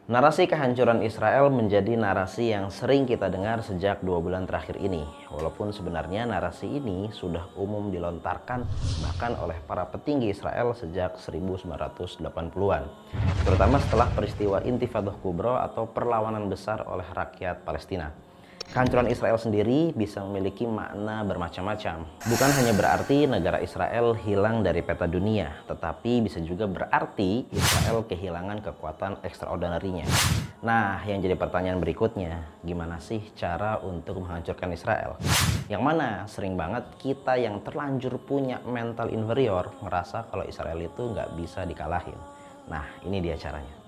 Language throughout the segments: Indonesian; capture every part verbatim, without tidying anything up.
Narasi kehancuran Israel menjadi narasi yang sering kita dengar sejak dua bulan terakhir ini. Walaupun sebenarnya narasi ini sudah umum dilontarkan bahkan oleh para petinggi Israel sejak seribu sembilan ratus delapan puluhan. Terutama setelah peristiwa Intifadah Kubro atau perlawanan besar oleh rakyat Palestina. Kehancuran Israel sendiri bisa memiliki makna bermacam-macam. Bukan hanya berarti negara Israel hilang dari peta dunia, tetapi bisa juga berarti Israel kehilangan kekuatan extraordinary-nya. Nah, yang jadi pertanyaan berikutnya, gimana sih cara untuk menghancurkan Israel? Yang mana sering banget kita yang terlanjur punya mental inferior ngerasa kalau Israel itu nggak bisa dikalahin. Nah, ini dia caranya.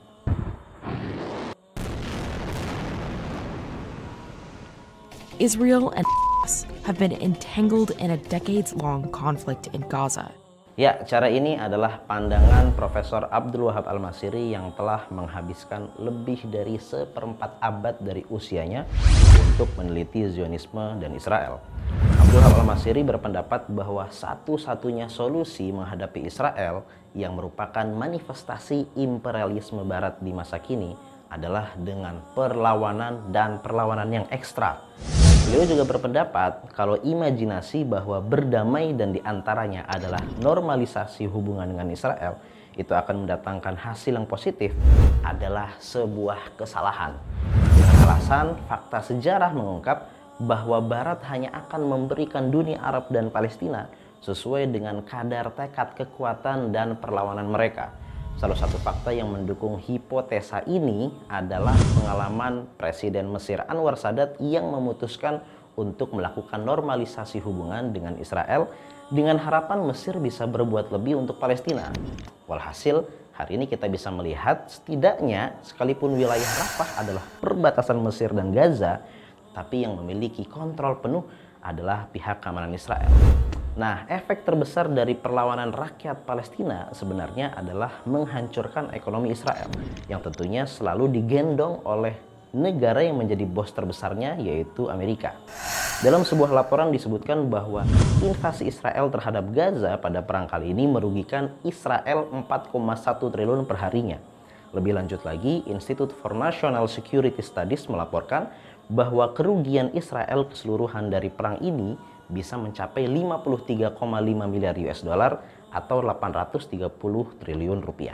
Israel and have been entangled in a decades-long conflict in Gaza. Ya, cara ini adalah pandangan Profesor Abdul Wahab Al-Masiri yang telah menghabiskan lebih dari seperempat abad dari usianya untuk meneliti Zionisme dan Israel. Abdul Wahab Al-Masiri berpendapat bahwa satu-satunya solusi menghadapi Israel yang merupakan manifestasi imperialisme Barat di masa kini adalah dengan perlawanan dan perlawanan yang ekstra. Beliau juga berpendapat kalau imajinasi bahwa berdamai dan diantaranya adalah normalisasi hubungan dengan Israel itu akan mendatangkan hasil yang positif adalah sebuah kesalahan. Dengan alasan fakta sejarah mengungkap bahwa Barat hanya akan memberikan dunia Arab dan Palestina sesuai dengan kadar tekad kekuatan dan perlawanan mereka. Salah satu fakta yang mendukung hipotesa ini adalah pengalaman Presiden Mesir Anwar Sadat yang memutuskan untuk melakukan normalisasi hubungan dengan Israel dengan harapan Mesir bisa berbuat lebih untuk Palestina. Walhasil, hari ini kita bisa melihat setidaknya sekalipun wilayah Rafah adalah perbatasan Mesir dan Gaza, tapi yang memiliki kontrol penuh adalah pihak keamanan Israel. Nah, efek terbesar dari perlawanan rakyat Palestina sebenarnya adalah menghancurkan ekonomi Israel yang tentunya selalu digendong oleh negara yang menjadi bos terbesarnya, yaitu Amerika. Dalam sebuah laporan disebutkan bahwa invasi Israel terhadap Gaza pada perang kali ini merugikan Israel empat koma satu triliun per harinya. Lebih lanjut lagi, Institute for National Security Studies melaporkan bahwa kerugian Israel keseluruhan dari perang ini bisa mencapai lima puluh tiga koma lima miliar U S dollar atau delapan ratus tiga puluh triliun rupiah.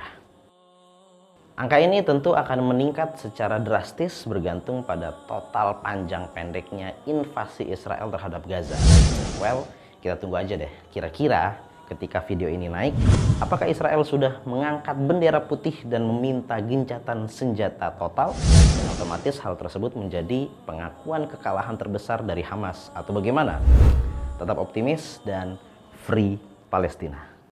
Angka ini tentu akan meningkat secara drastis bergantung pada total panjang pendeknya invasi Israel terhadap Gaza. Well, kita tunggu aja deh. Kira-kira ketika video ini naik, apakah Israel sudah mengangkat bendera putih dan meminta gencatan senjata total? Dan otomatis hal tersebut menjadi pengakuan kekalahan terbesar dari Hamas atau bagaimana? Tetap optimis dan free Palestina.